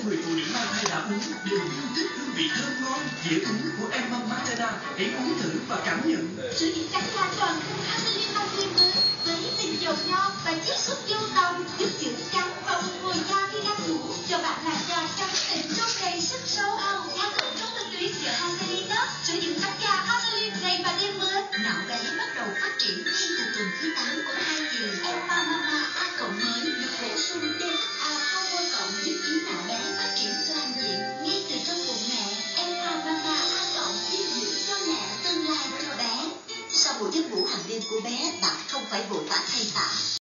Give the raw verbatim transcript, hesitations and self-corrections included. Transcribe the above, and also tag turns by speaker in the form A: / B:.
A: người phụ nữ mang thai đã uống đều yêu thích hương vị thơm ngon, dễ uống của Emma Matera. Hãy uống thử và cảm nhận.
B: Sữa dưỡng trắng hoàn toàn không Adeline Matera mới với tinh dầu nho và chiết xuất vô tàu giúp dưỡng trắng và phục hồi da khi đang ngủ, cho bạn làn da trắng mịn trông đầy sức sống. Áp dụng trong tinh túy sữa Adeline, sữa dưỡng trắng da Adeline ngày và đêm mới. Não bé bắt đầu phát triển ngay từ tuần thứ tám của thai kỳ. Emma Mama A cộng mới được bổ sung đê hát a Power cộng giúp trí não bé phát triển toàn diện ngay từ trong bụng mẹ. Emma Mama A cộng giúp dưỡng cho mẹ, tương lai cho bé. Sau buổi giấc ngủ hàng đêm của bé, bạn không phải vội vã thay tã.